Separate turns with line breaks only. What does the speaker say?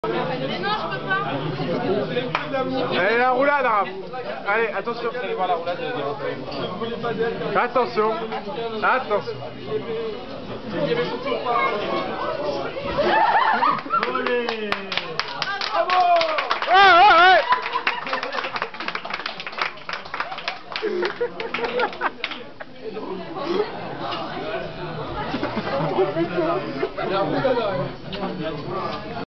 Mais non, je peux pas.
Allez, la roulade, Raph. Allez, attention.
Vous allez voir la roulade.
Attention. Attention.
Bravo!
Ouais, ouais, ouais.